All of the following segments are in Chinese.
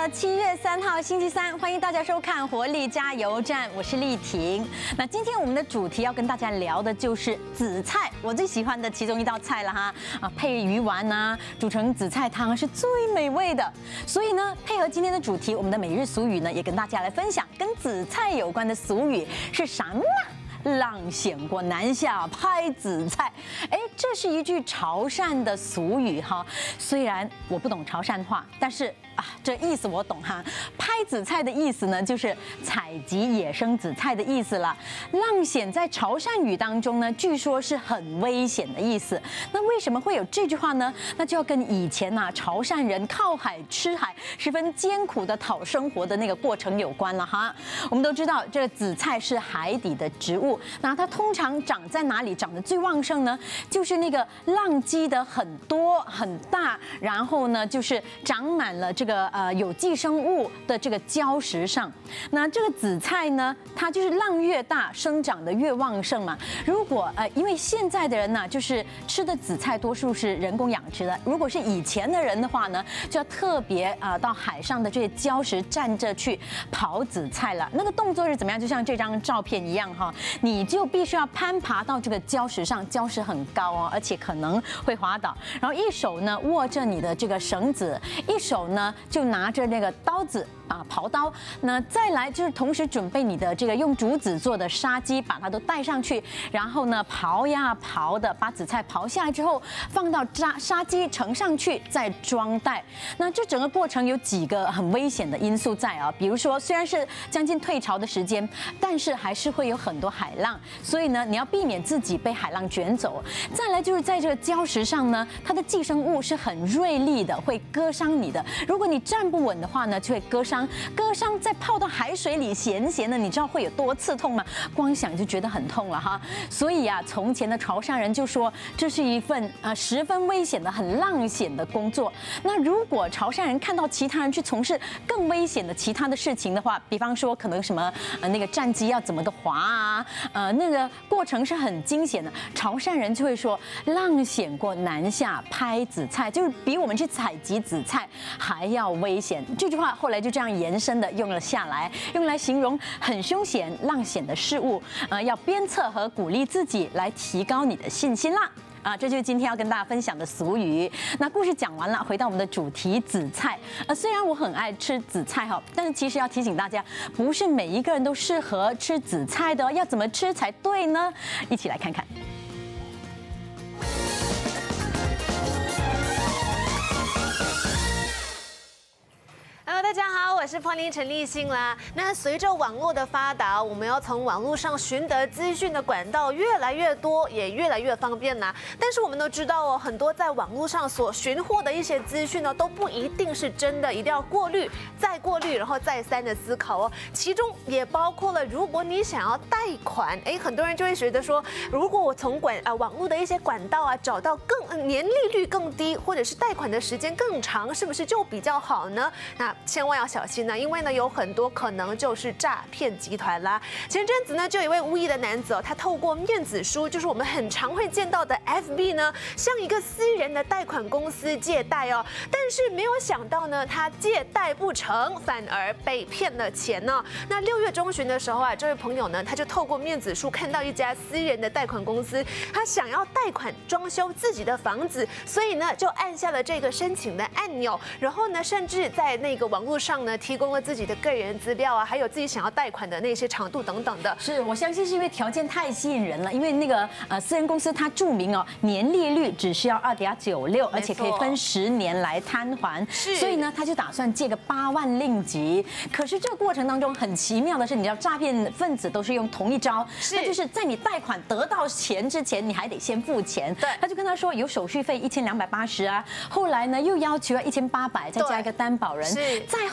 了7月3号星期三，欢迎大家收看活力加油站，我是丽婷。那今天我们的主题要跟大家聊的就是紫菜，我最喜欢的其中一道菜了哈配鱼丸啊，煮成紫菜汤是最美味的。所以呢，配合今天的主题，我们的每日俗语呢，也跟大家来分享跟紫菜有关的俗语是什么？浪显过南下拍紫菜，这是一句潮汕的俗语哈。虽然我不懂潮汕话，但是这意思我懂哈。拍紫菜的意思呢，就是采集野生紫菜的意思了。浪显在潮汕语当中呢，据说是很危险的意思。那为什么会有这句话呢？那就要跟以前潮汕人靠海吃海，十分艰苦的讨生活的那个过程有关了哈。我们都知道，这个紫菜是海底的植物。那它通常长在哪里长得最旺盛呢？就是那个浪积的很多很大，然后呢就是长满了这个有寄生物的这个礁石上。那这个紫菜呢，它就是浪越大生长的越旺盛嘛。如果因为现在的人呢，就是吃的紫菜多数是人工养殖的，如果是以前的人的话呢，就要特别到海上的这些礁石站着去刨紫菜了。那个动作是怎么样？就像这张照片一样哈。你就必须要攀爬到这个礁石上，礁石很高哦，而且可能会滑倒。然后一手呢握着你的这个绳子，一手呢就拿着那个刀子刨刀。那再来就是同时准备你的这个用竹子做的砂机，把它都带上去，然后呢刨呀刨的，把紫菜刨下来之后放到砂机盛上去，再装袋。那这整个过程有几个很危险的因素在比如说虽然是将近退潮的时间，但是还是会有很多海浪，所以呢，你要避免自己被海浪卷走。再来就是在这个礁石上呢，它的寄生物是很锐利的，会割伤你的。如果你站不稳的话呢，就会割伤。割伤再泡到海水里，咸咸的，你知道会有多刺痛吗？光想就觉得很痛了哈。所以从前的潮汕人就说，这是一份十分危险的、很浪险的工作。那如果潮汕人看到其他人去从事更危险的其他的事情的话，比方说可能什么那个战机要怎么个滑那个过程是很惊险的，潮汕人就会说浪险过南下拍紫菜，就是比我们去采集紫菜还要危险。这句话后来就这样延伸的用了下来，用来形容很凶险、浪险的事物。要鞭策和鼓励自己，来提高你的信心啦。这就是今天要跟大家分享的俗语。那故事讲完了，回到我们的主题紫菜。虽然我很爱吃紫菜但是其实要提醒大家，不是每一个人都适合吃紫菜的要怎么吃才对呢？一起来看看。 大家好，我是破林陈立信啦。那随着网络的发达，我们要从网络上寻得资讯的管道越来越多，也越来越方便啦。但是我们都知道很多在网络上所寻获的一些资讯呢，都不一定是真的，一定要过滤、再过滤，然后再三的思考其中也包括了，如果你想要贷款，很多人就会觉得说，如果我从网络的一些管道找到年利率更低，或者是贷款的时间更长，是不是就比较好呢？那千万要小心呢，因为呢有很多可能就是诈骗集团啦。前阵子呢，就有一位无意的男子他透过面子书，就是我们很常会见到的 FB 呢，向一个私人的贷款公司借贷但是没有想到呢，他借贷不成，反而被骗了钱呢。那6月中旬的时候这位朋友呢，他就透过面子书看到一家私人的贷款公司，他想要贷款装修自己的房子，所以呢就按下了这个申请的按钮，然后呢甚至在那个网络上呢提供了自己的个人资料还有自己想要贷款的那些长度等等的。 是我相信是因为条件太吸引人了，因为那个私人公司它注明年利率只需要2.96%，而且可以分10年来摊还，所以呢他就打算借个8万令吉。可是这个过程当中很奇妙的是，你知道诈骗分子都是用同一招，那就是在你贷款得到钱之前，你还得先付钱。 对， 他就跟他说有手续费1280后来呢又要求要1800，再加一个担保人。再后来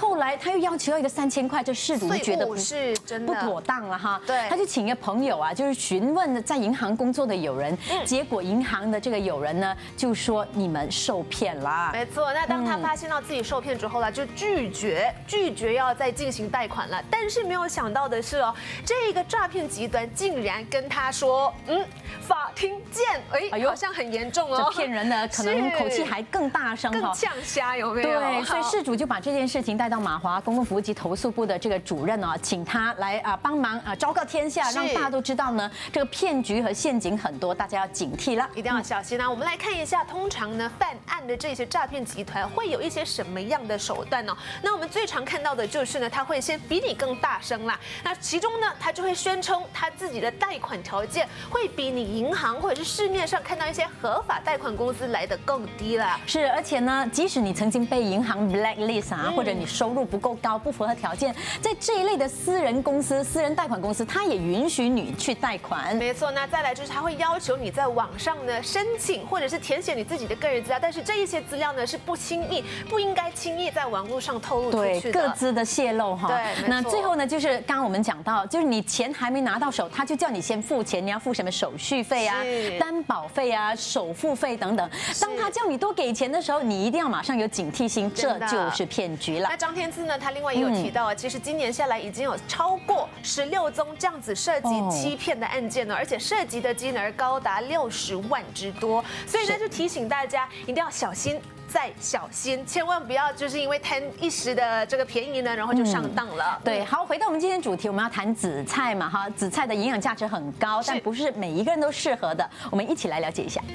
他又要求要一个3000块，这事主就觉得是真的不妥当了哈。 对， 他就请一个朋友啊，就是询问在银行工作的友人，结果银行的这个友人呢就说你们受骗啦。 没错，那当他发现到自己受骗之后呢，就拒绝要再进行贷款了。但是没有想到的是哦，这个诈骗集团竟然跟他说，法庭见，好像很严重哦。 这骗人的可能口气还更大声， 更呛瞎，有没有？ 对，所以事主就把这件事情带到马华公共服务及投诉部的这个主任哦，请他来帮忙昭告天下，让大家都知道呢，这个骗局和陷阱很多，大家要警惕了， 一定要小心啊！我们来看一下，通常呢犯案的这些诈骗集团会有一些什么样的手段呢？那我们最常看到的就是呢，他会先比你更大声啦。那其中呢，他就会宣称他自己的贷款条件会比你银行或者是市面上看到一些合法贷款公司来的更低啦。 是，而且呢，即使你曾经被银行 blacklist 啊，或者你收入不够高，不符合条件，在这一类的私人公司、私人贷款公司，它也允许你去贷款。 没错，那再来就是他会要求你在网上呢申请或者是填写你自己的个人资料，但是这一些资料呢是不应该轻易在网络上透露出去的， 各自的泄露哈。 对， 那最后呢，就是刚刚我们讲到，就是你钱还没拿到手，他就叫你先付钱，你要付什么手续费啊、担保费啊、首付费等等。当他叫你多给钱的时候，你一定要马上有警惕心，这就是骗局了。 那张天赐呢，他另外也有提到啊，其实今年下来已经有超过16宗这样子涉及欺骗的案件了，而且涉及的金额高达60万之多，所以呢就提醒大家一定要小心。再小心，千万不要就是因为贪一时的这个便宜呢，然后就上当了。 对，好，回到我们今天主题，我们要谈紫菜嘛，哈，紫菜的营养价值很高，但不是每一个人都适合的，我们一起来了解一下。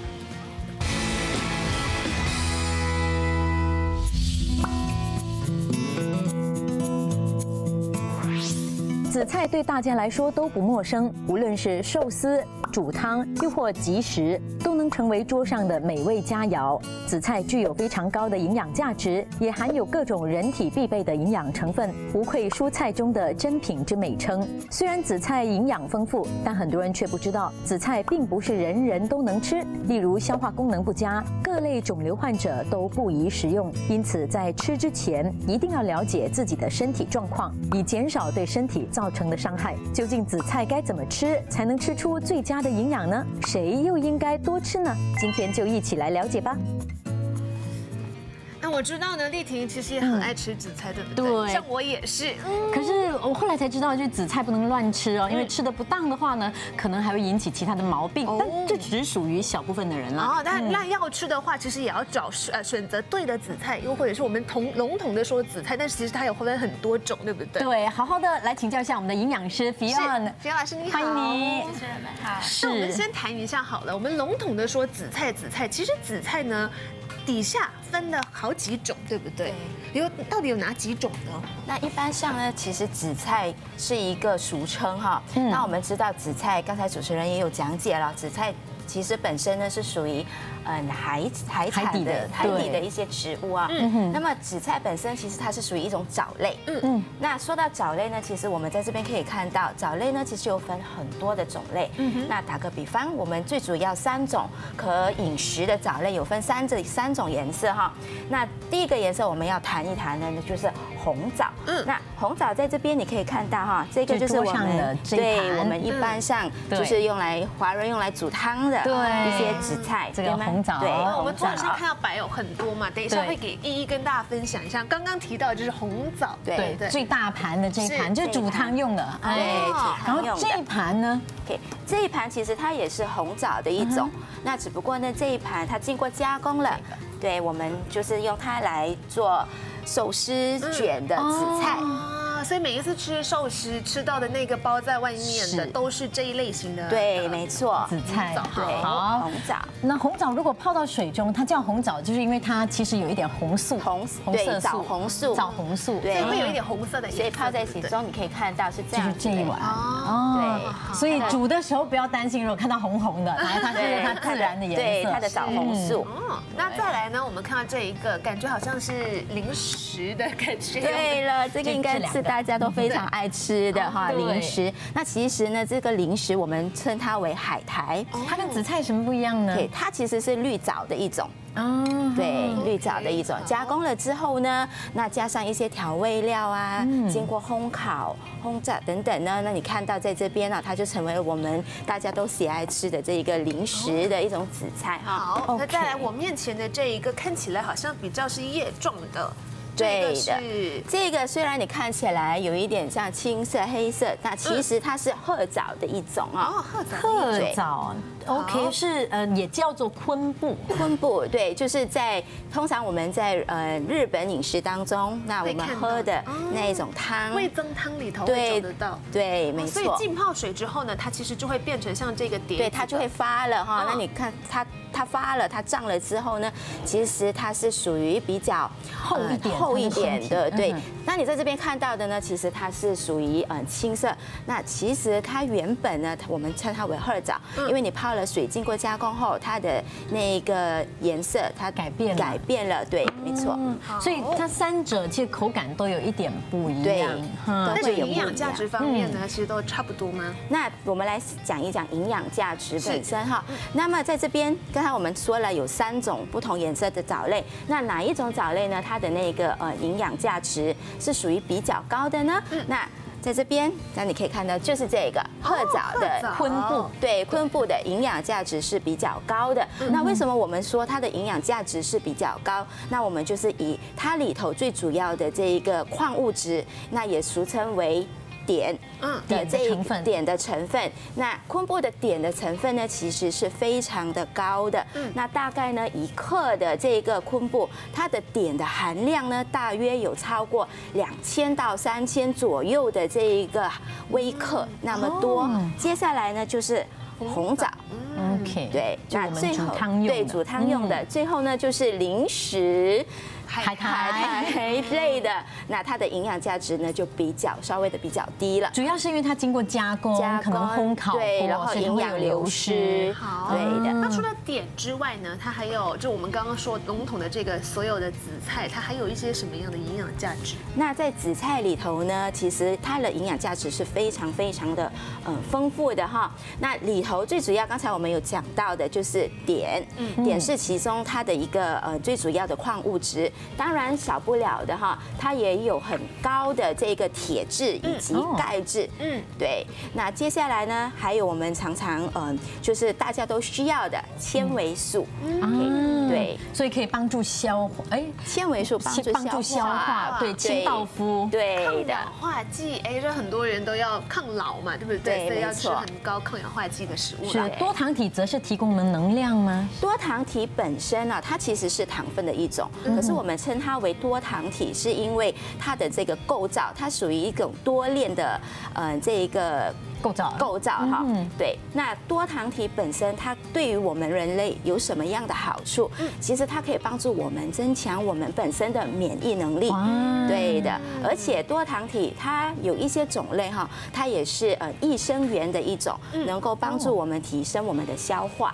紫菜对大家来说都不陌生，无论是寿司、煮汤，又或即食，都能成为桌上的美味佳肴。紫菜具有非常高的营养价值，也含有各种人体必备的营养成分，无愧蔬菜中的珍品之美称。虽然紫菜营养丰富，但很多人却不知道，紫菜并不是人人都能吃。例如消化功能不佳、各类肿瘤患者都不宜食用。因此，在吃之前一定要了解自己的身体状况，以减少对身体造成的伤害。究竟紫菜该怎么吃才能吃出最佳的营养呢？谁又应该多吃呢？今天就一起来了解吧。 那我知道呢，丽婷其实也很爱吃紫菜，对不对？ 对， 像我也是。 可是我后来才知道，就是紫菜不能乱吃哦，因为吃的不当的话呢，可能还会引起其他的毛病。但这只属于小部分的人了。 哦，那要吃的话，其实也要找选择对的紫菜，又或者是我们笼统的说紫菜，但是其实它有分很多种，对不对？ 对，好好的来请教一下我们的营养师Fiona。 Fiona老师你好， 欢迎你。 主持人们好。 那我们先谈一下好了，我们笼统的说紫菜，其实紫菜呢，底下分了好几种，对不对？到底有哪几种呢？ 那一般上呢，其实紫菜是一个俗称哈。那我们知道紫菜，刚才主持人也有讲解了，紫菜其实本身呢是属于海底的一些植物啊。那么紫菜本身其实它是属于一种藻类。那说到藻类呢，其实我们在这边可以看到，藻类呢其实有分很多的种类。那打个比方，我们最主要3种可饮食的藻类有分三种颜色哈。那第一个颜色我们要谈一谈的呢，就是红藻。那红藻在这边你可以看到哈，这个就是我们我们一般上就是华人用来煮汤的一些紫菜， 这个红枣。 对，我们桌上看到摆有很多嘛，等一下会给一一跟大家分享一下。刚刚提到的就是红枣， 对，最大盘的这一盘就是煮汤用的，然后这一盘呢， 这一盘其实它也是红枣的一种，那只不过呢这一盘它经过加工了，对，我们就是用它来做寿司卷的紫菜。 所以每一次吃寿司吃到的那个包在外面的都是这一类型的， 对，没错， 紫菜， 对，红枣。 那红枣如果泡到水中，它叫红枣，就是因为它其实有一点红素， 红色素，枣红素， 对，会有一点红色的颜色， 所以泡在其中你可以看到是这样， 这一碗对， 所以煮的时候不要担心，如果看到红红的，它是它自然的颜色， 对，它的枣红素。 那再来呢，我们看到这一个，感觉好像是零食的感觉。 对了，这个应该是大家都非常爱吃的哈零食。那其实呢，这个零食我们称它为海苔。 它跟紫菜什么不一样呢？ 对，它其实是绿藻的一种。 对，绿藻的一种加工了之后呢，那加上一些调味料啊，经过烘烤、轰炸等等呢，那你看到在这边呢，它就成为了我们大家都喜爱吃的这一个零食的一种紫菜哈。 好，那再来我面前的这一个看起来好像比较是叶状的。 对的，这个虽然你看起来有一点像青色、黑色，那其实它是褐藻的一种啊。 褐藻 ，OK， 是也叫做昆布。 昆布对，就是在通常我们在日本饮食当中，那我们喝的那一种汤， 味噌汤里头会找得到。 对，没错。 所以浸泡水之后呢，它其实就会变成像这个碟， 对，它就会发了哈。那你看它发了，它胀了之后呢，其实它是属于比较厚一点的，对。那你在这边看到的呢，其实它是属于青色。那其实它原本呢，我们称它为褐藻，因为你泡了水，经过加工后，它的那个颜色它改变了，对，没错。 所以它三者其实口感都有一点不一样。 但是营养价值方面呢，其实都差不多吗？ 那我们来讲一讲营养价值本身哈。那么在这边，刚才我们说了有3种不同颜色的藻类，那哪一种藻类呢？它的那个营养价值是属于比较高的呢？那在这边，那你可以看到就是这个褐藻的昆布， 对，昆布的营养价值是比较高的。那为什么我们说它的营养价值是比较高？那我们就是以它里头最主要的这一个矿物质，那也俗称为碘的这一碘的成分，那昆布的碘的成分呢，其实是非常的高的。那大概呢1克的这个昆布，它的碘的含量呢，大约有超过2000到3000左右的这一个微克那么多。接下来呢就是红枣。 OK， 对， 那最后对煮汤用的，最后呢就是零食。海苔类的，那它的营养价值呢就稍微的比较低了。 主要是因为它经过加工，可能烘烤过， 对，然后营养流失。 好， 对的。 那除了碘之外呢，它还有就我们刚刚说笼统的这个所有的紫菜，它还有一些什么样的营养价值？ 那在紫菜里头呢，其实它的营养价值是非常的丰富的哈。那里头最主要，刚才我们有讲到的就是碘，碘是其中它的一个最主要的矿物质。当然少不了的哈，它也有很高的这个铁质以及钙质。对。那接下来呢，还有我们常常就是大家都需要的纤维素。对， 所以可以帮助纤维素帮助消化， 对，清道夫， 对的。 抗氧化剂，这很多人都要抗老嘛，对不对？所以要吃很高抗氧化剂的食物。 是多糖体则是提供能量吗？ 多糖体本身呢，它其实是糖分的一种，可是我们称它为多糖体，是因为它的这个构造，它属于一种多链的这一个构造哈。对，那多糖体本身它对于我们人类有什么样的好处？其实它可以帮助我们增强我们本身的免疫能力。对的，而且多糖体它有一些种类哈，它也是益生元的一种，能够帮助我们提升我们的消化。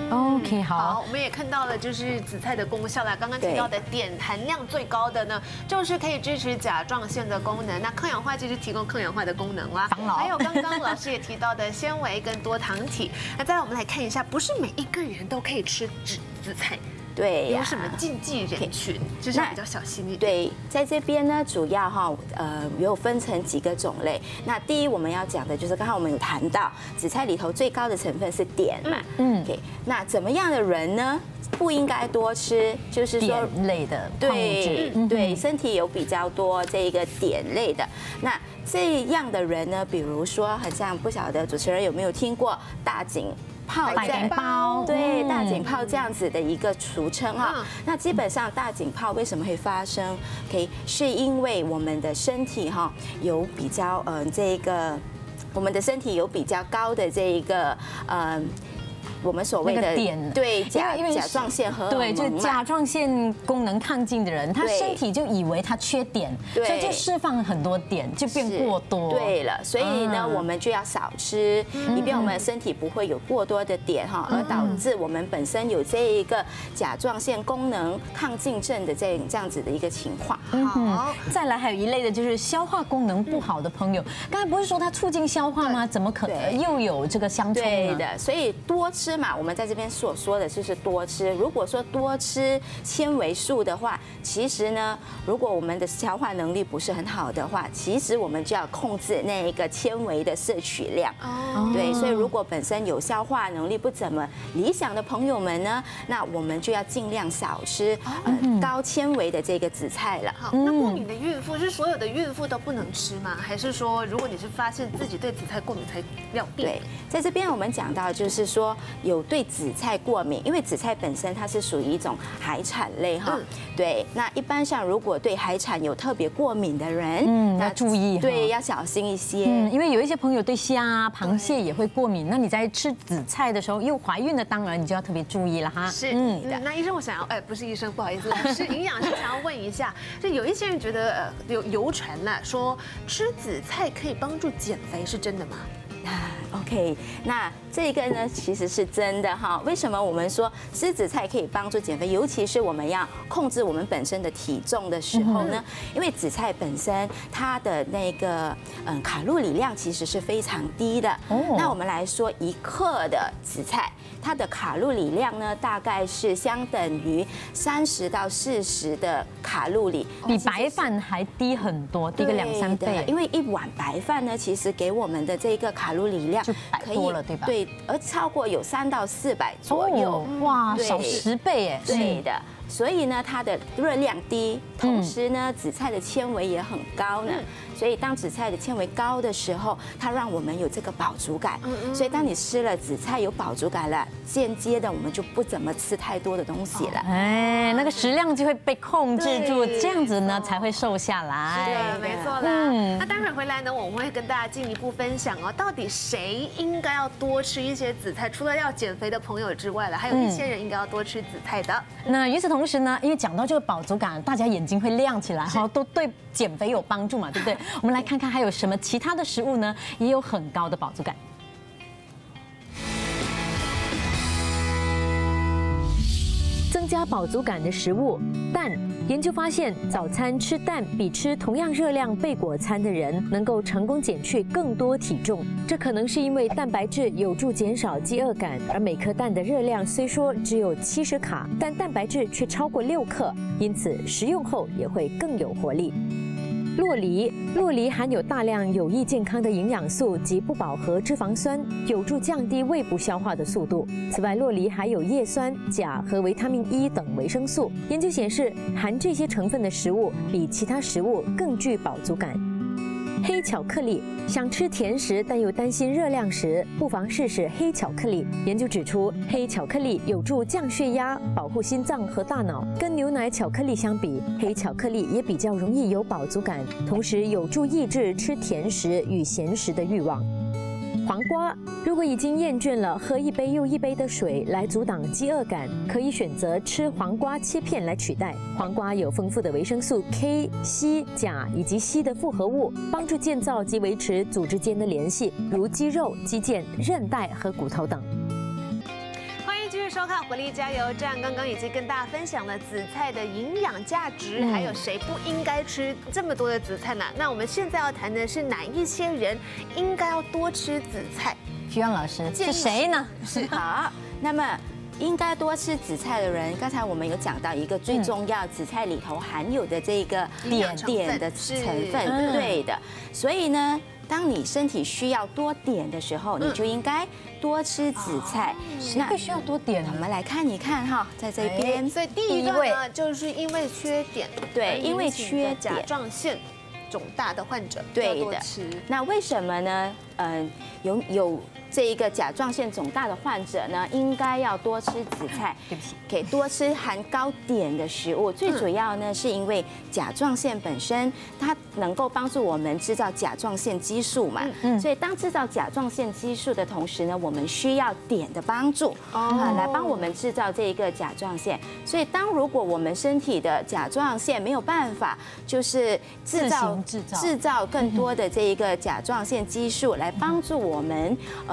OK， 好， 我们也看到了就是紫菜的功效啦。刚刚提到的碘含量最高的呢，就是可以支持甲状腺的功能。那抗氧化剂是提供抗氧化的功能啦。还有刚刚老师也提到的纤维跟多糖体。那再来我们来看一下，不是每一个人都可以吃紫菜。 对， 有什么禁忌人群，就是比较小心一点。 对，在这边呢，主要哈有分成几个种类。那第一我们要讲的就是刚才我们有谈到，紫菜里头最高的成分是碘嘛。OK， 那怎么样的人呢？不应该多吃，就是说碘类的矿物质， 对，身体有比较多这个碘类的。那这样的人呢，比如说好像不晓得主持人有没有听过大井泡包， 对，大井泡这样子的一个俗称哈。那基本上大井泡为什么会发生？是因为我们的身体哈有比较我们的身体有比较高的这一个我们所谓的碘， 对甲状腺荷尔蒙， 对，就甲状腺功能亢进的人，他身体就以为他缺碘，所以就释放很多碘，就变过多。 对了，所以呢，我们就要少吃，以便我们身体不会有过多的碘哈，而导致我们本身有这一个甲状腺功能亢进症的这样子的一个情况。 好，再来还有一类的就是消化功能不好的朋友，刚才不是说它促进消化吗？怎么可能又有这个相冲呢？ 对的，所以多吃吃嘛，我们在这边所说的就是多吃。如果说多吃纤维素的话，其实呢，如果我们的消化能力不是很好的话，其实我们就要控制那一个纤维的摄取量。对，所以如果本身有消化能力不怎么理想的朋友们呢，那我们就要尽量少吃高纤维的这个紫菜了。 好，那过敏的孕妇是所有的孕妇都不能吃吗？还是说如果你是发现自己对紫菜过敏才要避？ 对，在这边我们讲到就是说有对紫菜过敏，因为紫菜本身它是属于一种海产类哈。对，那一般上如果对海产有特别过敏的人， 要注意， 对，要小心一些。 因为有一些朋友对虾啊、螃蟹也会过敏，那你在吃紫菜的时候又怀孕了，当然你就要特别注意了哈。 是，那医生我想要，不是医生，不好意思，是营养师想要问一下，就有一些人觉得有流传啦，说吃紫菜可以帮助减肥，是真的吗 ？OK， 那这个呢其实是真的哈。为什么我们说吃紫菜可以帮助减肥？尤其是我们要控制我们本身的体重的时候呢？因为紫菜本身它的那个卡路里量其实是非常低的。那我们来说1克的紫菜，它的卡路里量呢大概是相等于30到40的卡路里， 比白饭还低很多，低个2、3倍。 因为一碗白饭呢，其实给我们的这个卡路里量就100多了，对吧？ 对，而超过有3到400左右， 哇，少10倍哎。 对的，所以呢，它的热量低，同时呢，紫菜的纤维也很高呢。所以当紫菜的纤维高的时候，它让我们有这个饱足感。所以当你吃了紫菜有饱足感了，间接的我们就不怎么吃太多的东西了。 哎，那个食量就会被控制住，这样子呢才会瘦下来。 是的，没错啦。那待会儿回来呢，我们会跟大家进一步分享哦，到底谁应该要多吃一些紫菜？除了要减肥的朋友之外了，还有一些人应该要多吃紫菜的。 那与此同时呢，因为讲到这个饱足感，大家眼睛会亮起来哈，都对减肥有帮助嘛，对不对？我们来看看还有什么其他的食物呢，也有很高的饱足感。增加饱足感的食物，蛋。研究发现，早餐吃蛋比吃同样热量贝果餐的人能够成功减去更多体重。这可能是因为蛋白质有助减少饥饿感，而每颗蛋的热量虽说只有70卡，但蛋白质却超过6克，因此食用后也会更有活力。酪梨含有大量有益健康的营养素及不饱和脂肪酸，有助降低胃部消化的速度。此外，酪梨还有叶酸、钾和维他命 E 等维生素。研究显示，含这些成分的食物比其他食物更具饱足感。黑巧克力，想吃甜食但又担心热量时，不妨试试黑巧克力。研究指出，黑巧克力有助降血压、保护心脏和大脑。跟牛奶巧克力相比，黑巧克力也比较容易有饱足感，同时有助抑制吃甜食与咸食的欲望。黄瓜，如果已经厌倦了喝1杯又1杯的水来阻挡饥饿感，可以选择吃黄瓜切片来取代。黄瓜有丰富的维生素 K、硒、钾以及硒的复合物，帮助建造及维持组织间的联系，如肌肉、肌腱、韧带和骨头等。 继续收看活力加油站，刚刚已经跟大家分享了紫菜的营养价值，还有谁不应该吃这么多的紫菜呢？那我们现在要谈的是哪一些人应该要多吃紫菜？ 徐阳老师是谁呢？ 是好，那么应该多吃紫菜的人，刚才我们有讲到一个最重要，紫菜里头含有的这个碘的成分，对的。所以呢，当你身体需要多碘的时候，你就应该多吃紫菜。 谁会需要多碘？ 我们来看一看哈，在这边。 所以第一个呢，就是因为缺碘， 对，因为缺甲状腺肿大的患者对的。那为什么呢？有这一个甲状腺肿大的患者呢，应该要多吃紫菜。对不起，可以多吃含高碘的食物。最主要呢，是因为甲状腺本身它能够帮助我们制造甲状腺激素嘛。所以当制造甲状腺激素的同时呢，我们需要碘的帮助来帮我们制造这一个甲状腺。所以如果我们身体的甲状腺没有办法就是制造更多的这一个甲状腺激素来帮助我们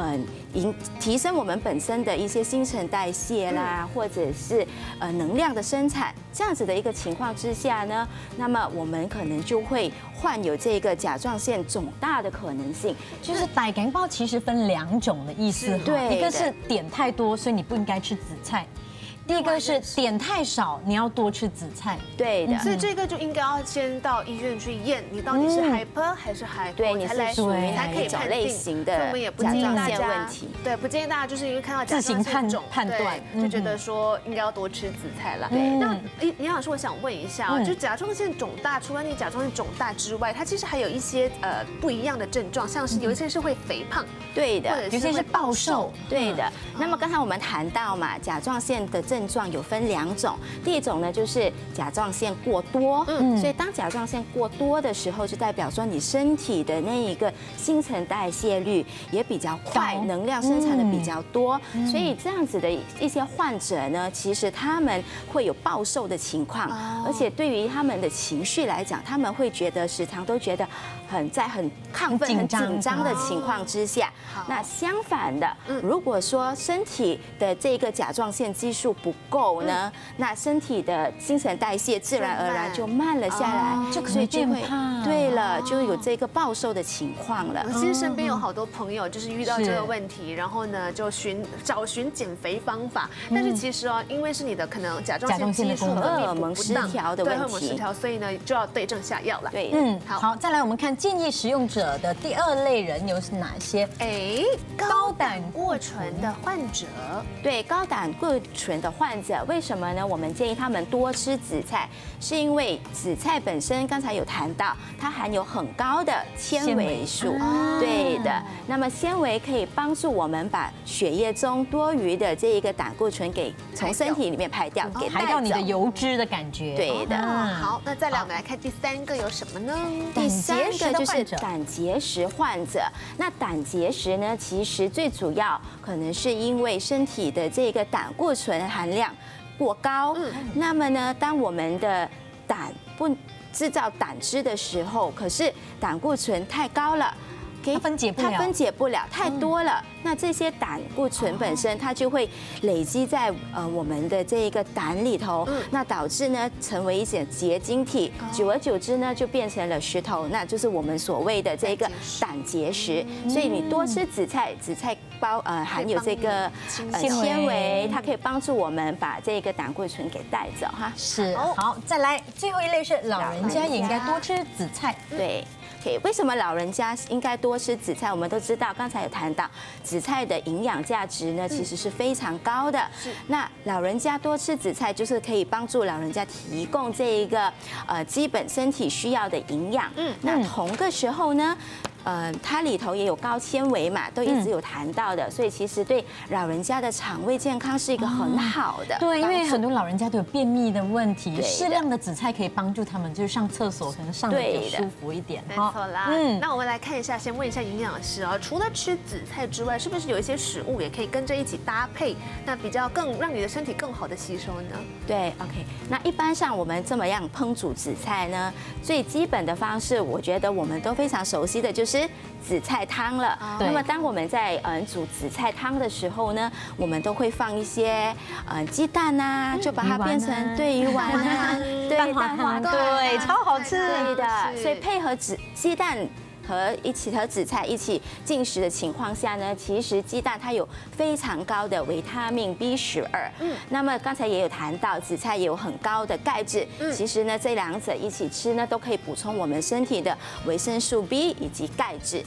提升我们本身的一些新陈代谢啦，或者是能量的生产，这样子的一个情况之下呢，那么我们可能就会患有这个甲状腺肿大的可能性。 就是大感冒其实分2种的意思， 对， 一个是点太多，所以你不应该吃紫菜。第一个是点太少，你要多吃紫菜。 对的， 所以这个就应该要先到医院去验，你到底是 hyper 还是 hypo， 对，你是属于哪一种类型的甲状腺问题？ 对，不建议大家就是因为看到甲状腺肿判断， 就觉得说应该要多吃紫菜了。那营养师，我想问一下啊，就甲状腺肿大，除了你甲状腺肿大之外，它其实还有一些不一样的症状，像是有一些是会肥胖， 对的， 有些是暴瘦， 对的。那么刚才我们谈到嘛，甲状腺的症状有分2种，第一种呢就是甲状腺过多，所以当甲状腺过多的时候，就代表说你身体的那一个新陈代谢率也比较快，能量生产的比较多，所以这样子的一些患者呢，其实他们会有暴瘦的情况，而且对于他们的情绪来讲，他们会觉得时常都觉得很亢奋、很紧张的情况之下。那相反的，如果说身体的这个甲状腺激素不够呢，那身体的新陈代谢自然而然就慢了下来， 所以就会对了，就有这个暴瘦的情况了。 我其实身边有好多朋友就是遇到这个问题，然后呢就找寻减肥方法，但是其实因为是你的可能甲状腺激素荷尔蒙失调的问题， 荷尔蒙失调，所以呢就要对症下药了。 对， 好，再来我们看建议使用者的第2类人有哪些？ 高胆固醇的患者。 对，高胆固醇的患者，为什么呢？我们建议他们多吃紫菜，是因为紫菜本身刚才有谈到，它含有很高的纤维素。对的，那么纤维可以帮助我们把血液中多余的这一个胆固醇给从身体里面排掉，给排掉你的油脂的感觉。 对的。 好，那再来我们来看第3个有什么呢？ 第3个就是胆结石患者。那胆结石呢，其实最主要可能是因为身体的这个胆固醇含量过高。那么呢，当我们的胆不制造胆汁的时候，可是胆固醇太高了， 它分解不了，太多了。那这些胆固醇本身它就会累积在我们的这一个胆里头，那导致呢成为一些结晶体，久而久之呢就变成了石头，那就是我们所谓的这个胆结石。所以你多吃紫菜，紫菜含有这个纤维，它可以帮助我们把这个胆固醇给带走哈。 是，好，再来最后一类是老人家也应该多吃紫菜。 对。为什么老人家应该多吃紫菜？我们都知道，刚才有谈到紫菜的营养价值呢，其实是非常高的。那老人家多吃紫菜，就是可以帮助老人家提供这一个基本身体需要的营养。那同个时候呢，它里头也有高纤维嘛，都一直有谈到的，所以其实对老人家的肠胃健康是一个很好的。 对，因为很多老人家都有便秘的问题，适量的紫菜可以帮助他们，就是上厕所可能上得比较舒服一点。 没错啦。那我们来看一下，先问一下营养师啊，除了吃紫菜之外，是不是有一些食物也可以跟着一起搭配，那比较让你的身体更好的吸收呢？ 对 ，OK。那一般上我们这么样烹煮紫菜呢，最基本的方式，我觉得我们都非常熟悉的就是紫菜汤了。那么当我们在煮紫菜汤的时候呢，我们都会放一些鸡蛋啊，就把它变成鱼丸啊， 对，蛋花对，超好吃。 对的，所以配合鸡蛋和紫菜一起进食的情况下呢，其实鸡蛋它有非常高的维他命 B12。那么刚才也有谈到，紫菜也有很高的钙质。其实呢，这2者一起吃呢，都可以补充我们身体的维生素 B 以及钙质。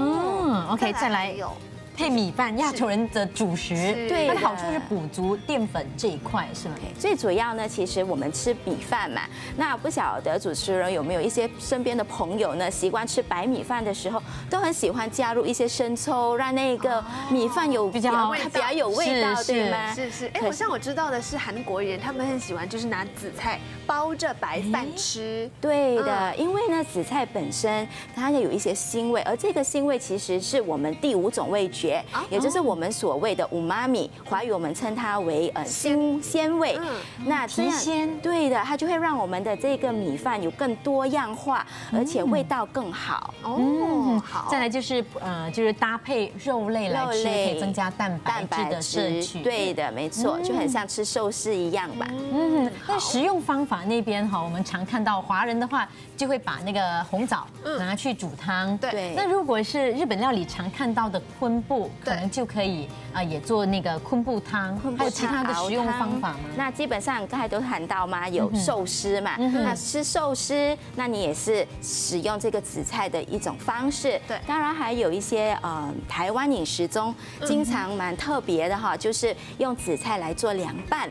OK， 再来配米饭，亚洲人的主食， 对， 它的好处是补足淀粉这一块，是吗？ 最主要呢，其实我们吃米饭嘛，那不晓得主持人有没有一些身边的朋友呢，习惯吃白米饭的时候，都很喜欢加入一些生抽，让那个米饭有比较有味道，对吗？ 是。哎，像我知道的是韩国人，他们很喜欢就是拿紫菜包着白饭吃。 对的，因为呢，紫菜本身它也有一些腥味，而这个腥味其实是我们第5种味觉。 学，也就是我们所谓的umami，华语我们称它为鲜味。那这样对的，它就会让我们的这个米饭有更多样化，而且味道更好。 好。再来就是搭配肉类来吃，可以增加蛋白质的摄取。 对的，没错，就很像吃寿司一样吧。 那食用方法那边我们常看到华人的话，就会把那个红枣拿去煮汤。 对。 那如果是日本料理常看到的昆布，可能就可以也做那个昆布汤。还有其他的食用方法吗？ 那基本上刚才都谈到嘛，有寿司嘛。那吃寿司，那你也是使用这个紫菜的一种方式。 对。 当然还有一些台湾饮食中经常蛮特别的就是用紫菜来做凉拌。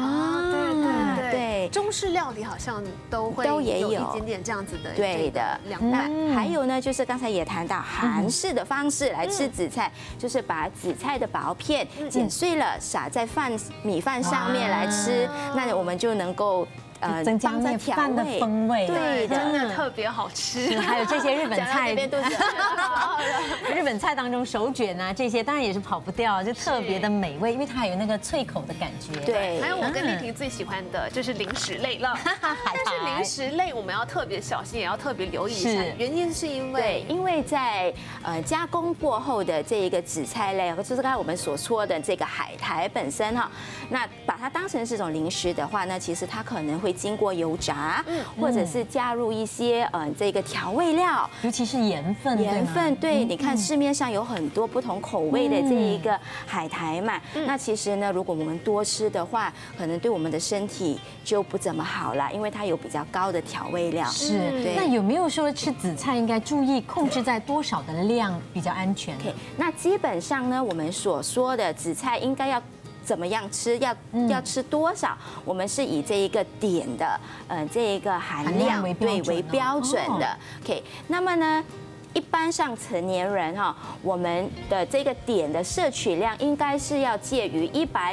对，中式料理好像都也有一点点这样子的对的凉拌。 还有呢，就是刚才也谈到韩式的方式来吃紫菜，就是把紫菜的薄片剪碎了，撒在米饭上面来吃，那我们就能够增加那饭的风味， 对，真的特别好吃。 还有这些日本菜， 日本菜当中手卷啊这些，当然也是跑不掉，就特别的美味，因为它还有那个脆口的感觉。 对， 还有我跟丽婷最喜欢的就是零食类了，但是零食类我们要特别小心，也要特别留意一下。原因是因为在加工过后的这一个紫菜类，就是刚才我们所说的这个海苔本身那把它当成是一种零食的话呢，其实它可能会经过油炸，或者是加入一些这个调味料， 尤其是盐分。 对，你看市面上有很多不同口味的这一个海苔嘛，那其实呢，如果我们多吃的话，可能对我们的身体就不怎么好了，因为它有比较高的调味料。 是，那有没有说吃紫菜应该注意控制在多少的量比较安全？ 那基本上呢，我们所说的紫菜应该要怎么样吃，要吃多少？我们是以这一个碘的这一个含量为标准的。OK， 那么呢，一般上成年人我们的这个碘的摄取量应该是要介于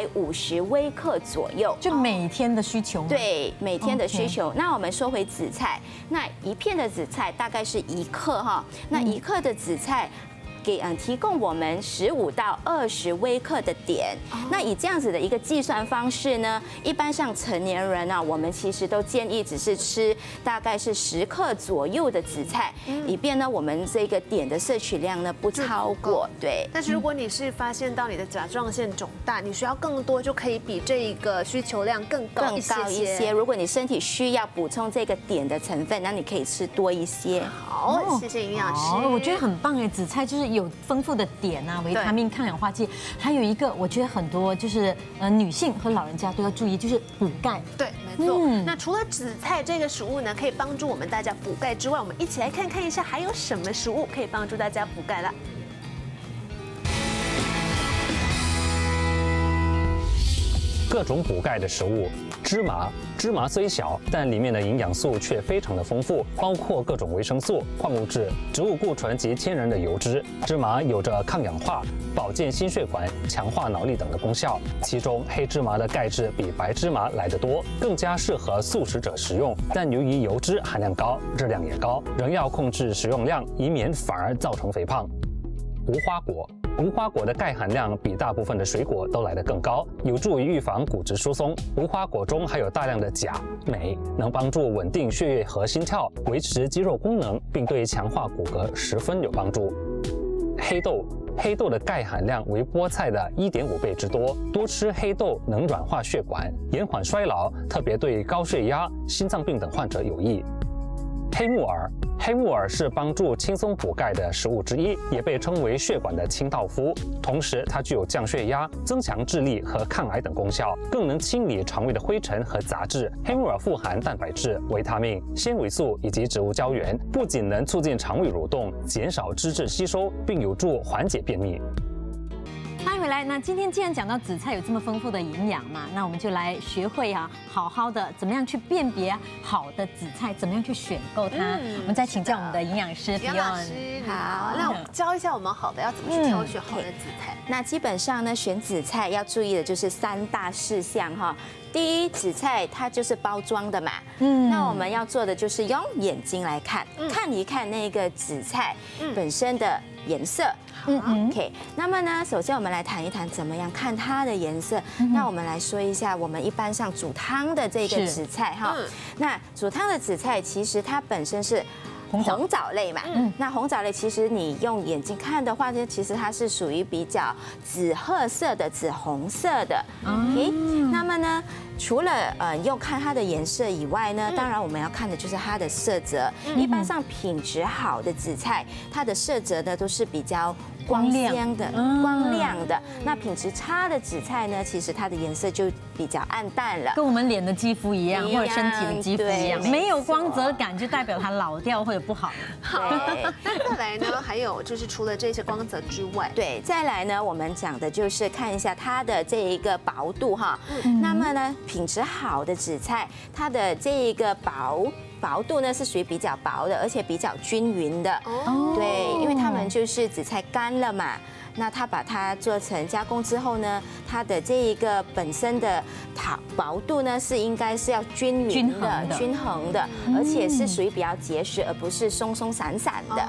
150微克左右， 就每天的需求。 对，每天的需求。那我们说回紫菜，那一片的紫菜大概是1克那1克的紫菜提供我们15到20微克的碘。那以这样子的一个计算方式呢，一般像成年人我们其实都建议只是吃大概是10克左右的紫菜，以便呢我们这个碘的摄取量呢不超过。对。 但是如果你是发现到你的甲状腺肿大，你需要更多，就可以比这一个需求量更高一些。 如果你身体需要补充这个碘的成分，那你可以吃多一些。 好，谢谢营养师。 我觉得很棒紫菜就是有丰富的碘维他命、抗氧化剂，还有一个我觉得很多就是女性和老人家都要注意，就是补钙。 对，没错。那除了紫菜这个食物呢，可以帮助我们大家补钙之外，我们一起来看看一下还有什么食物可以帮助大家补钙了。 各种补钙的食物，芝麻虽小，但里面的营养素却非常的丰富，包括各种维生素、矿物质、植物固醇及天然的油脂。芝麻有着抗氧化、保健心血管、强化脑力等的功效，其中黑芝麻的钙质比白芝麻来得多，更加适合素食者食用。但由于油脂含量高，热量也高，仍要控制食用量，以免反而造成肥胖。无花果的钙含量比大部分的水果都来得更高，有助于预防骨质疏松。无花果中含有大量的钾、镁，能帮助稳定血液和心跳，维持肌肉功能，并对强化骨骼十分有帮助。黑豆的钙含量为菠菜的1.5倍之多，多吃黑豆能软化血管，延缓衰老，特别对高血压、心脏病等患者有益。黑木耳是帮助轻松补钙的食物之一，也被称为血管的清道夫。同时，它具有降血压、增强智力和抗癌等功效，更能清理肠胃的灰尘和杂质。黑木耳富含蛋白质、维他命、纤维素以及植物胶原，不仅能促进肠胃蠕动，减少脂质吸收，并有助缓解便秘。 欢迎回来。那今天既然讲到紫菜有这么丰富的营养嘛，那我们就来学会好好的怎么样去辨别好的紫菜，怎么样去选购它。我们再请教我们的营养师。 营养师好，那我们教一下我们好的要怎么去挑选好的紫菜。 那基本上呢，选紫菜要注意的就是3大事项第一，紫菜它就是包装的嘛，那我们要做的就是用眼睛来看，看一看那个紫菜本身的颜色。OK， 那么呢，首先我们来谈一谈怎么样看它的颜色。那我们来说一下，我们一般上煮汤的这个紫菜哈。那煮汤的紫菜其实它本身是红枣类嘛，那红枣类其实你用眼睛看的话呢，其实它是属于比较紫褐色的、紫红色的。OK， 那么呢，除了用看它的颜色以外呢，当然我们要看的就是它的色泽。一般上品质好的紫菜，它的色泽呢都是比较光鲜的、光亮的。那品质差的紫菜呢，其实它的颜色就比较暗淡了， 跟我们脸的肌肤一样，或者身体的肌肤一样，没有光泽感就代表它老掉或者不好。 好，那再来呢，还有就是除了这些光泽之外， 对，再来呢，我们讲的就是看一下它的这一个薄度哈。那么呢，品质好的紫菜，它的这一个薄度呢是属于比较薄的，而且比较均匀的。对，因为它们就是紫菜干了嘛。那它把它做成加工之后呢，它的这一个本身的薄度呢是应该是要均匀的、均衡的，而且是属于比较结实，而不是松松散散的。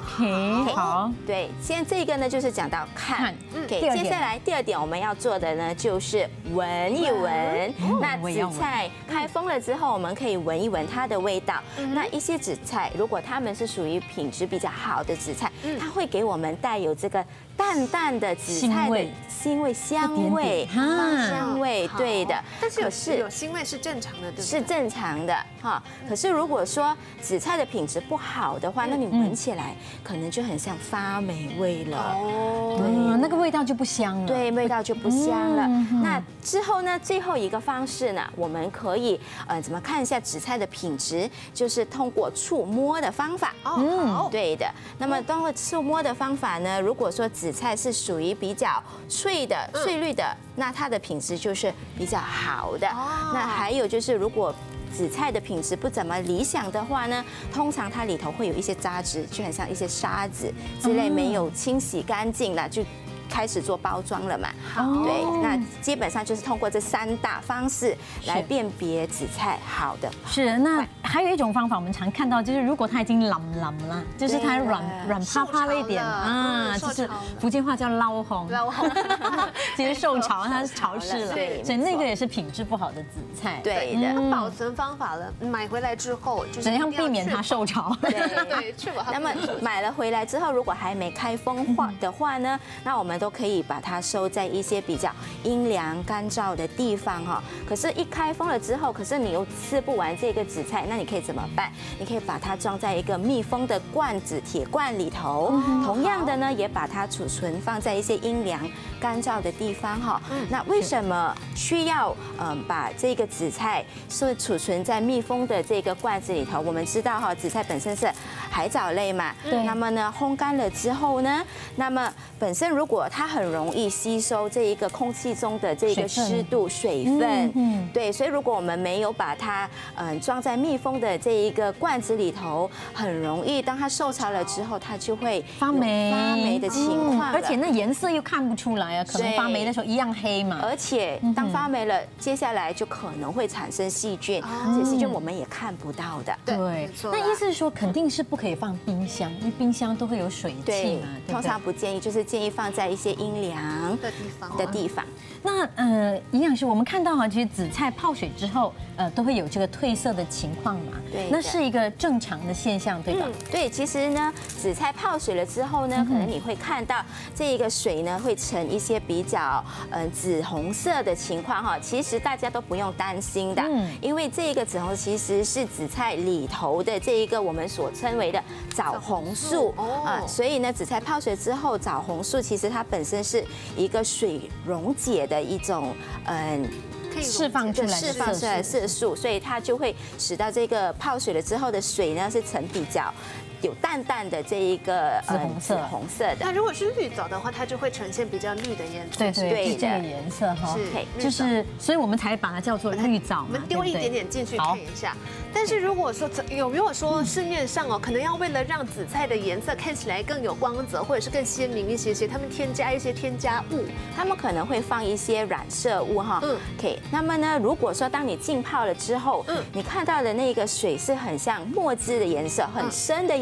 OK， 好， 对，现在这个呢就是讲到看。OK， 接下来第二点我们要做的呢就是闻一闻。那紫菜开封了之后，我们可以闻一闻它的味道。那一些紫菜，如果它们是属于品质比较好的紫菜，它会给我们带有这个淡淡的紫菜的腥味、香味、香味，对的。 但是有腥味是正常的，对不对？ 是正常的哈。可是如果说紫菜的品质不好的话，那你闻起来可能就很像发霉味了。 对，那个味道就不香了。 对，味道就不香了。那之后呢，最后一个方式呢，我们可以怎么看一下紫菜的品质？就是通过触摸的方法。对的。那么通过触摸的方法呢，如果说紫菜是属于比较脆的、翠绿的，那它的品质就是比较好的。那还有就是，如果紫菜的品质不怎么理想的话呢，通常它里头会有一些渣质，就很像一些沙子之类没有清洗干净了，就开始做包装了嘛。对，那基本上就是通过这3大方式来辨别紫菜好的。 是，那还有一种方法，我们常看到就是如果它已经老了，就是它软趴趴了一点啊，就是福建话叫捞红，其实受潮，它是潮湿了，所以那个也是品质不好的紫菜。 对的， 保存方法了，买回来之后就是怎样避免它受潮？ 对，确保它。 那么买了回来之后，如果还没开封的话呢，那我们都可以把它收在一些比较阴凉、干燥的地方哈。可是，一开封了之后，可是你又吃不完这个紫菜，那你可以怎么办？你可以把它装在一个密封的罐子、铁罐里头。同样的呢，也把它储存放在一些阴凉、干燥的地方哈。那为什么需要把这个紫菜是储存在密封的这个罐子里头？我们知道哈，紫菜本身是海藻类嘛。对。那么呢，烘干了之后呢，那么本身如果它很容易吸收这一个空气中的这个湿度、水分，对，所以如果我们没有把它装在密封的这一个罐子里头，很容易当它受潮了之后，它就会发霉的情况， 而且那颜色又看不出来啊，可能发霉的时候一样黑嘛。 而且当发霉了，接下来就可能会产生细菌，这些细菌我们也看不到的。 对，那意思是说肯定是不可以放冰箱，因为冰箱都会有水汽嘛。 通常不建议，就是建议放在一些阴凉的地方。 那营养师，我们看到哈，其实紫菜泡水之后，都会有这个褪色的情况嘛。对，那是一个正常的现象，对吧？ 对，其实呢，紫菜泡水了之后呢，可能你会看到这一个水呢会呈一些比较紫红色的情况哈。其实大家都不用担心的，因为这个紫红其实是紫菜里头的这一个我们所称为的枣红素啊。所以呢，紫菜泡水之后，枣红素其实它本身是一个水溶解的一种释放出来的色素，所以它就会使到这个泡水了之后的水呢是呈比较有淡淡的这一个紫红色的。 那如果是绿藻的话，它就会呈现比较绿的颜色。 对，这个颜色哈，就是所以我们才把它叫做绿藻嘛。 我们丢一点点进去看一下。但是如果说有没有说市面上可能要为了让紫菜的颜色看起来更有光泽，或者是更鲜明一些，他们添加一些添加物， 他们可能会放一些染色物哈。OK， 那么呢，如果说当你浸泡了之后，你看到的那个水是很像墨汁的颜色，很深的颜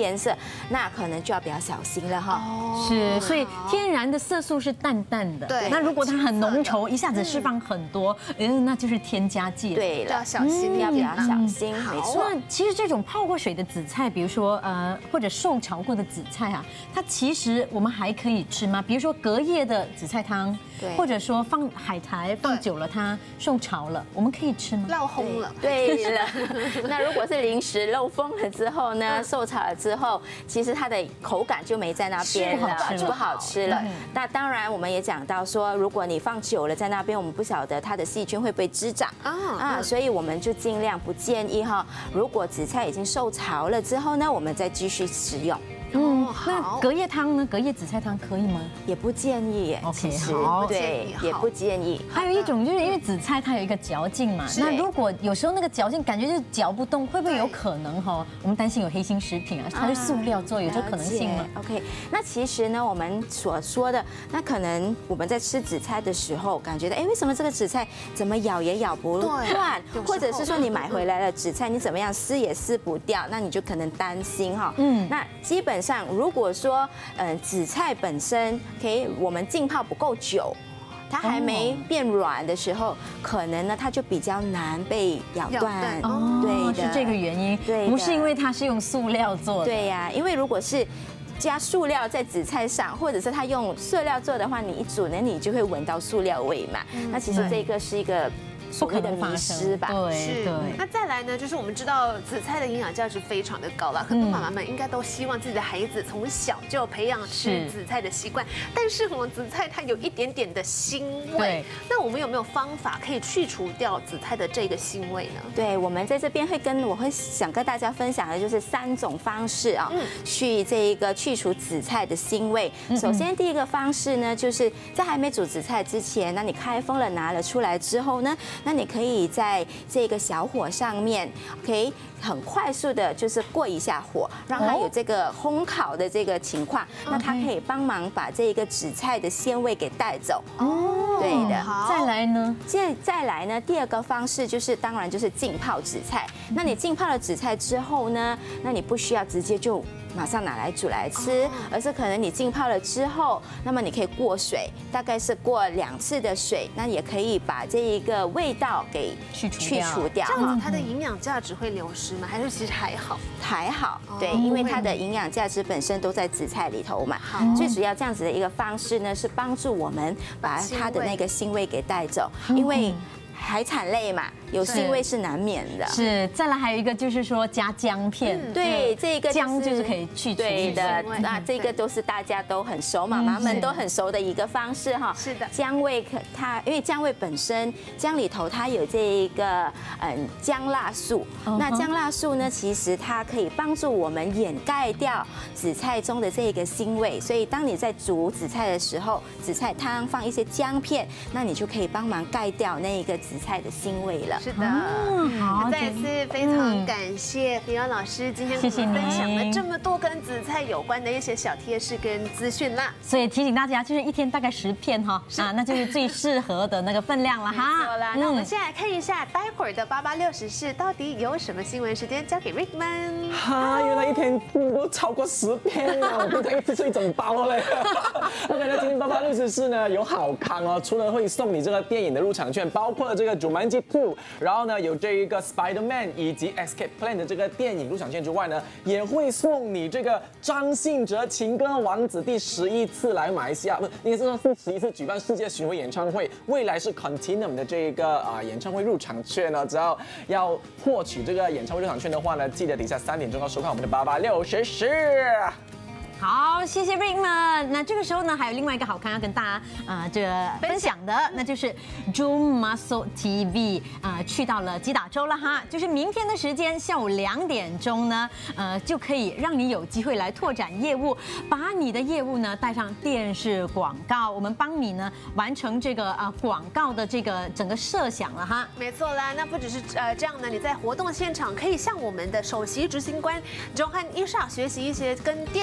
颜色，那可能就要比较小心了哈。 是，所以天然的色素是淡淡的， 对那如果它很浓稠，一下子释放很多，那就是添加剂。 对了， 要小心， 要比较小心，没错。 那其实这种泡过水的紫菜，比如说或者受潮过的紫菜啊，它其实我们还可以吃吗？比如说隔夜的紫菜汤， 对或者说放海苔放久了它受潮了，我们可以吃吗？ 烙烘了。 对了，那如果是临时漏风了之后呢，受潮了之后，其实它的口感就没在那边了，不好吃了。那当然，我们也讲到说，如果你放久了在那边，我们不晓得它的细菌会不会滋长所以我们就尽量不建议哈。如果紫菜已经受潮了之后呢，我们再继续食用。 那隔夜汤呢？隔夜紫菜汤可以吗？ 也不建议耶，其实对，也不建议。 还有一种就是因为紫菜它有一个嚼劲嘛，那如果有时候那个嚼劲感觉就是嚼不动，会不会有可能哈？我们担心有黑心食品啊，它是塑料做，有这可能性吗 ？OK， 那其实呢，我们所说的，那可能我们在吃紫菜的时候，感觉到为什么这个紫菜怎么咬也咬不断，或者是说你买回来的紫菜你怎么样撕也撕不掉，那你就可能担心哈。那基本上如果说紫菜本身我们浸泡不够久，它还没变软的时候，可能呢它就比较难被咬断。对的， 是这个原因， 对， 不是因为它是用塑料做的。 对呀，因为如果是加塑料在紫菜上，或者是它用塑料做的话，你一煮呢，你就会闻到塑料味嘛。那其实这个是一个所谓的迷失吧。 对对。 那再来呢，就是我们知道紫菜的营养价值非常的高了，很多妈妈们应该都希望自己的孩子从小就培养吃紫菜的习惯。但是我们紫菜它有一点点的腥味，那我们有没有方法可以去除掉紫菜的这个腥味呢？ 对，我们在这边我会想跟大家分享的就是3种方式啊，去去除紫菜的腥味。首先第一个方式呢，就是在还没煮紫菜之前，那你开封了拿了出来之后呢，那你可以在这个小火上面，可以很快速的，就是过一下火，让它有这个烘烤的这个情况，那它可以帮忙把这个紫菜的鲜味给带走。对的。 再来呢？ 再来呢，第二个方式当然就是浸泡紫菜。那你浸泡了紫菜之后呢，那你不需要直接就马上拿来煮来吃，而是可能你浸泡了之后，那么你可以过水，大概是过2次的水，那也可以把这一个味道给去除掉。 这样子它的营养价值会流失吗？还是其实还好？ 还好，对，因为它的营养价值本身都在紫菜里头嘛。最主要这样子的一个方式呢，是帮助我们把它的那个腥味给带走，因为海产类嘛，有腥味是难免的。 是，再来还有一个就是说加姜片， 对，这个姜就是可以去除。 对的，那这个都是大家都很熟，妈妈们都很熟的一个方式哈。 是的， 姜味因为姜味本身姜里头它有这一个姜辣素，那姜辣素呢，其实它可以帮助我们掩盖掉紫菜中的这个腥味，所以当你在煮紫菜的时候，紫菜汤放一些姜片，那你就可以帮忙盖掉那个紫菜的腥味了。 是的，好，再次非常感谢李安老师今天跟我们分享了这么多跟紫菜有关的一些小贴士跟资讯啦。 所以提醒大家，就是一天大概10片哈，那就是最适合的那个分量了哈。 好啦，那我们现在来看一下待会儿的8860事到底有什么新闻时间，交给 Rickman。 原来一天都超过10片了，我平常一次吃一整包嘞。OK， 那今天8860事呢有好康哦，除了会送你这个电影的入场券，包括了这个Jumanji 2，然后呢有这一个 Spider-Man 以及 Escape Plan 的这个电影入场券之外呢，也会送你这个张信哲情歌王子第11次来马来西亚，不，应该是说第11次举办世界巡回演唱会，未来是 Continuum 的这一个演唱会入场券呢，只要获取这个演唱会入场券的话呢，记得底下3点钟要收看我们的8860事。 好，谢谢 Rickman。那这个时候呢，还有另外一个好看要跟大家这个分享的，那就是 Jom Masuk TV 去到了吉打州了哈，就是明天的时间下午2点钟呢，就可以让你有机会来拓展业务，把你的业务呢带上电视广告，我们帮你呢完成这个广告的这个整个设想了哈。 没错啦，那不只是这样呢，你在活动现场可以向我们的首席执行官 Johan Isha 学习一些跟电视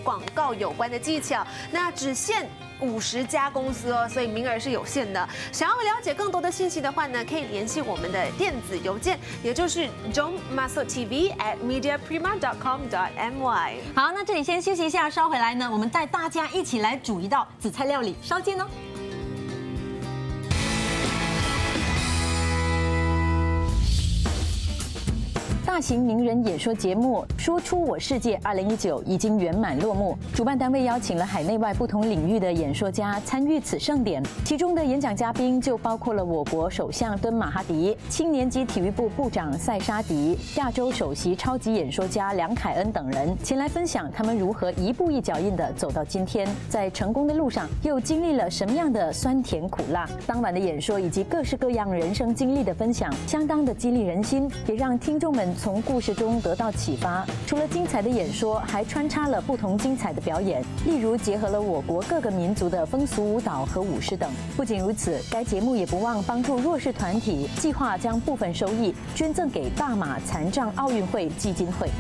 广告有关的技巧，那只限50家公司哦，所以名额是有限的。想要了解更多的信息的话呢，可以联系我们的电子邮件，也就是 johnmasotv@mediaprima.com.my。 好，那这里先休息一下，稍回来呢，我们带大家一起来煮一道紫菜料理，稍见哦。大型名人演说节目《说出我世界2019》已经圆满落幕，主办单位邀请了海内外不同领域的演说家参与此盛典，其中的演讲嘉宾就包括了我国首相敦马哈迪、青年及体育部部长塞沙迪、亚洲首席超级演说家梁凯恩等人前来分享他们如何一步一脚印地走到今天，在成功的路上又经历了什么样的酸甜苦辣。当晚的演说以及各式各样人生经历的分享，相当的激励人心，也让听众们从故事中得到启发。除了精彩的演说，还穿插了不同精彩的表演，例如结合了我国各个民族的风俗舞蹈和舞狮等。不仅如此，该节目也不忘帮助弱势团体，计划将部分收益捐赠给大马残障奥运会基金会。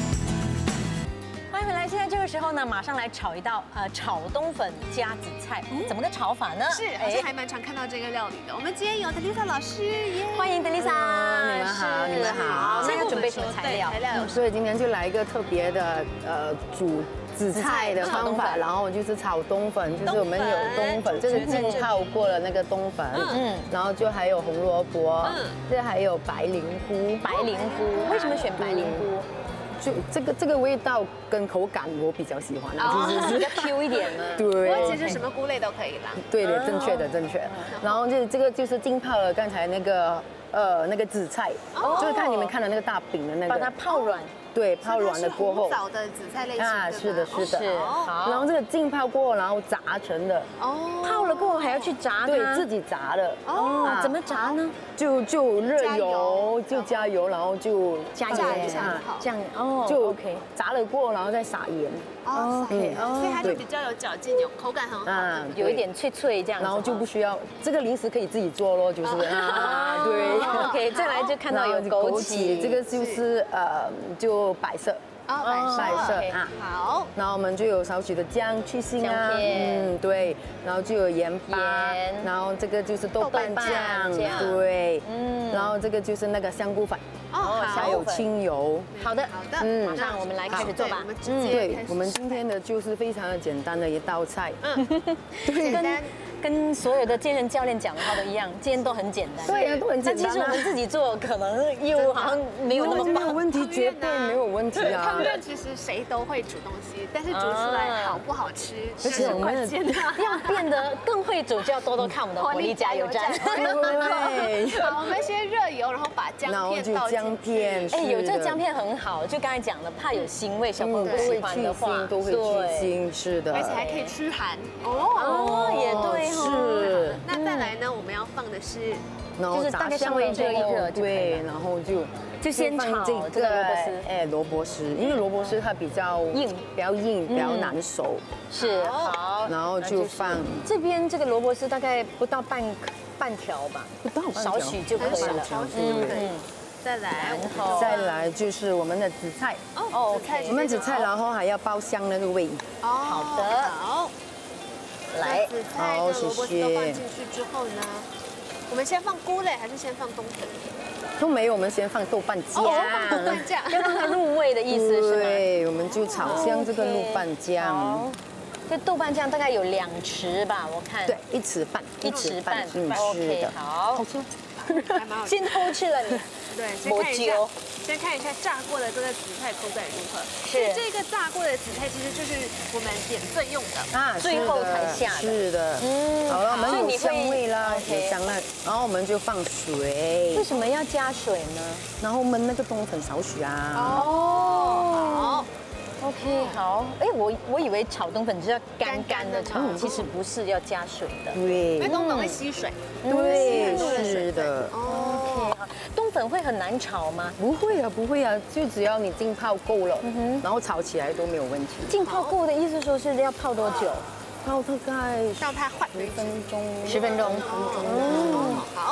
欢迎回来，现在这个时候呢，马上来炒一道炒冬粉加紫菜，怎么个炒法呢？ 是，好像还蛮常看到这个料理的。我们今天有德丽莎老师，耶！ 欢迎德丽莎， 你们好，你们好。 现在要准备什么材料？ 所以今天就来一个特别的煮紫菜的方法，然后就是炒冬粉，就是我们有冬粉，这是浸泡过了那个冬粉，然后就还有红萝卜，这还有白灵菇。 白灵菇，为什么选白灵菇？ 就这个味道跟口感我比较喜欢啊， 就是比较 Q 一点嘛。 对， 不过其实什么菇类都可以啦。 对的，正确的。然后这个就是浸泡了刚才那个紫菜，就是看你们看的那个大饼的那个， 把它泡软。 对，泡软了过后， 早的紫菜类型啊，是的。 好。 然后这个浸泡过后，然后炸成的。 哦。泡了过后还要去炸它。 对，自己炸的。 哦。怎么炸呢？ 就热油，就加油，然后就加盐这样哦， 就 OK。炸了过后，然后再撒盐。 哦，所以它就比较有嚼劲，有口感很好， 有一点脆脆这样。 然后就不需要这个零食可以自己做咯，就是啊，对。 OK， 再来就看到有枸杞， 这个就是就白色。白色啊， 好。 然后我们就有少许的姜去腥啊，对，然后就有盐巴，然后这个就是豆瓣酱，对，然后这个就是那个香菇粉，还有清油。 好的，马上我们来开始做吧。 对，我们今天的就是非常的简单的一道菜， 对。跟所有的健身教练讲的话都一样，今天都很简单。 对呀，都很简单。 但其实我们自己做可能又好像没有那么棒。 没有问题，绝对没有问题啊。 烹饪其实谁都会煮东西，但是煮出来好不好吃，这是关键的。 要变得更会煮，就要多多看我们的活力加油站。 对。 好，我们先热油，然后把姜片倒进去。 哎，有这个姜片很好，就刚才讲的，怕有腥味，小朋友不喜欢的话， 都会去腥，是的。 而且还可以驱寒。 哦，也对。 是， 那再来呢？我们要放的是， 就是大概稍微热一热， 对，然后就先炒这个萝卜丝， 萝卜丝，因为萝卜丝它比较硬，比较难熟， 是好， 然后就放这边这个萝卜丝大概不到半条吧， 不到少许就可以了， 再来， 再来就是我们的紫菜，我们紫菜，然后还要爆香那个味， 好的， 好。 来， 紫菜跟萝卜丝都放进去之后呢，我们先放菇类还是先放冬粉？ 都没有，我们先放豆瓣酱。 豆瓣酱， 要让它入味的意思是吗？ 对，我们就炒香这个豆瓣酱。 这豆瓣酱大概有2匙吧，我看。 对，1匙半。 1匙半。 OK， 好。 好吃。 先偷吃了你。 对，先看一下炸过的这个紫菜口感如何。是这个炸过的紫菜，其实就是我们点缀用的啊， 最后才下的。 是的，好了，我们有香味啦，有香了，然后我们就放水。 为什么要加水呢？ 然后焖那个冬粉少许啊。 好。 OK， 好。哎，我以为炒冬粉就是要干干的炒，其实不是要加水的。 对， 因为冬粉会吸水。 对，是的。 OK， 冬粉会很难炒吗？ 不会啊，不会啊，就只要你浸泡够了，然后炒起来都没有问题。 浸泡够的意思说是要泡多久？ 泡大概让它坏 10分钟。 10分钟。 好。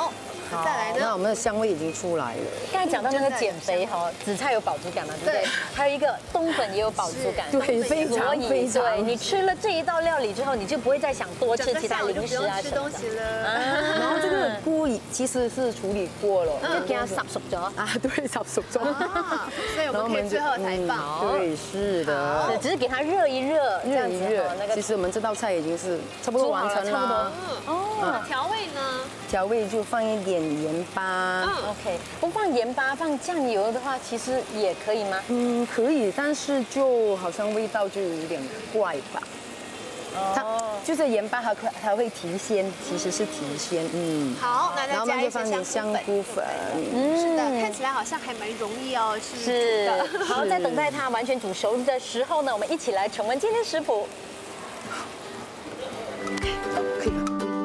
再来呢？ 那我们的香味已经出来了。 刚才讲到那个减肥哈，紫菜有饱足感嘛，对不对？还有一个冬粉也有饱足感， 对，非常非常。 对，你吃了这一道料理之后，你就不会再想多吃其他零食啊吃东西了。 然后这个菇其实是处理过了， 就给它煠熟咗啊，对，煠熟咗。 所以我们可以最后才放。 对，是的， 只是给它热一热， 热一热。其实我们这道菜已经是差不多完成了。 哦，调味呢？ 调味就放一点盐巴。 OK， 不放盐巴，放酱油的话，其实也可以吗？ 可以，但是就好像味道就有点怪吧。它就是盐巴还会提鲜，其实是提鲜。 好，那再加一些放点香菇粉。 是的，看起来好像还蛮容易哦， 是的。好，在等待它完全煮熟的时候呢，我们一起来重温今天食谱。 可以了。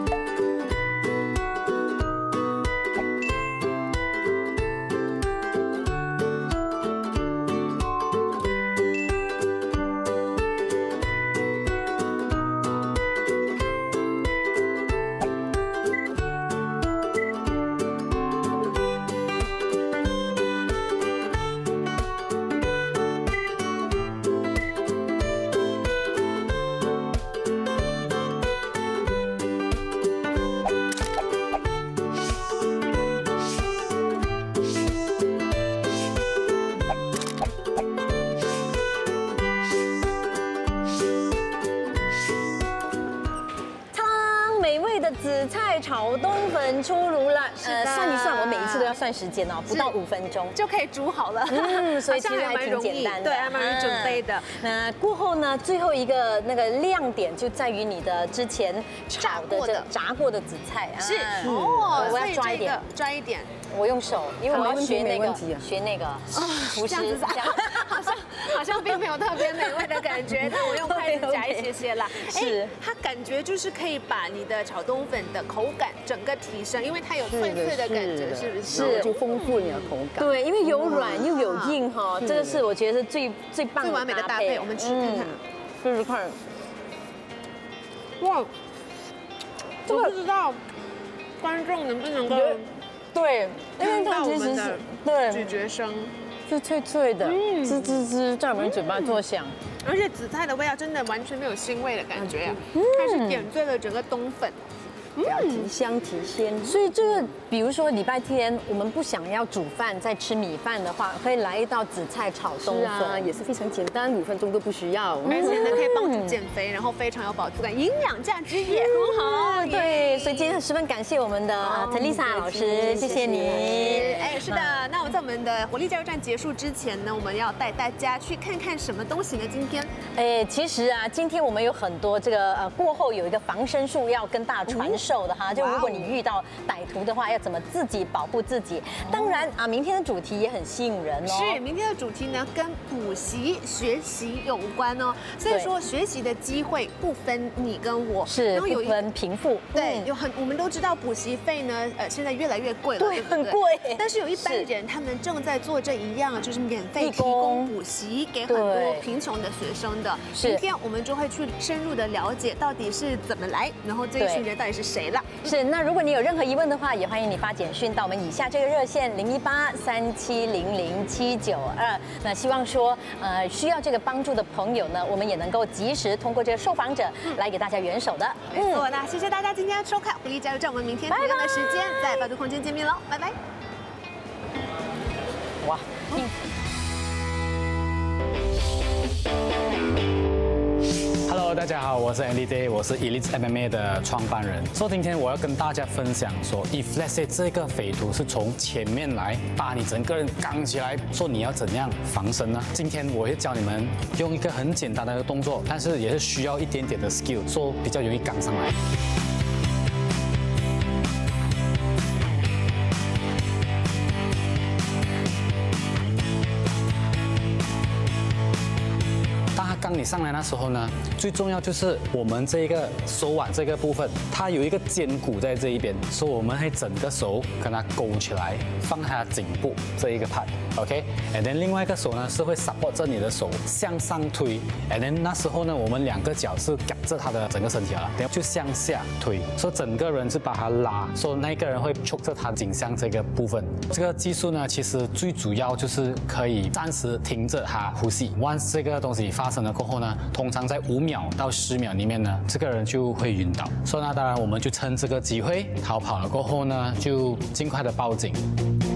紫菜炒冬粉出炉了，算一算，我每一次都要算时间哦，不到5分钟就可以煮好了。 所以其实还挺简单的， 对，还蛮容易准备的。 那过后呢，最后一个那个亮点就在于你的之前炒的炸过的紫菜啊。 是哦， 我要抓一点， 抓一点。 我用手，因为我要学那个厨师， 好像并没有特别美味的感觉。那我用筷子夹一些啦。 是， 它感觉就是可以把你的炒冬粉的口感整个提升，因为它有脆脆的感觉，是不是？ 就丰富你的口感。 对，因为有软又有硬哈，这个是我觉得是最棒的、 最完美的搭配。我们吃看看， 试试看。 哇，我不知道观众能不能够。 对，因为它其实是对咀嚼声， 是脆脆的，滋滋滋在我们嘴巴作响。 而且紫菜的味道真的完全没有腥味的感觉，它是点缀了整个冬粉。 提香提鲜， 所以这个，比如说礼拜天我们不想要煮饭再吃米饭的话，可以来一道紫菜炒冬粉， 也是非常简单，5分钟都不需要， 而且呢可以帮助减肥，然后非常有饱足感，营养价值也很好。 对，所以今天十分感谢我们的陈丽莎老师，谢谢你。 哎，是的，那我们在我们的活力加油站结束之前呢，我们要带大家去看看什么东西呢？今天， 其实啊，今天我们有很多这个过后有一个防身术要跟大家传授的哈，就如果你遇到歹徒的话，要怎么自己保护自己。当然啊，明天的主题也很吸引人哦。 是，明天的主题呢跟补习学习有关哦，所以说学习的机会不分你跟我， 是不分贫富。 对，我们都知道补习费呢，现在越来越贵了， 对，很贵。 但是有一般人他们正在做这一样，就是免费提供补习给很多贫穷的学生的。明天我们就会去深入的了解到底是怎么来，然后这一群人到底是谁了。 是，那如果你有任何疑问的话，也欢迎你发简讯到我们以下这个热线01837000792。那希望说，需要这个帮助的朋友呢，我们也能够及时通过这个受访者来给大家援手的。 没错，那谢谢大家今天的收看，活力加油站，我们明天同样的时间在百度空间见面喽，拜拜。 哇， Hello， 大家好，我是 Andy Day， 我是 Elite MMA 的创办人。所以今天我要跟大家分享说 ，if let's say 这个匪徒是从前面来把你整个人刚起来，说你要怎样防身呢？今天我会教你们用一个很简单的一个动作，但是也是需要一点点的 skill， 说比较容易刚上来。当他刚你你上来那时候呢，最重要就是我们这个手腕这个部分，它有一个肩骨在这一边，所以我们会整个手跟它勾起来，放它颈部这一个 part，OK，and then 另外一个手呢是会 support 着你的手向上推，and then 那时候呢，我们两个脚是夹着他的整个身体了，然后就向下推，所以整个人是把它拉，所以那个人会戳着他颈项这个部分。这个技术呢，其实最主要就是可以暂时停着他呼吸。Once 这个东西发生了过后呢，通常在5秒到10秒里面呢，这个人就会晕倒。所以那当然我们就趁这个机会逃跑了过后呢，就尽快的报警。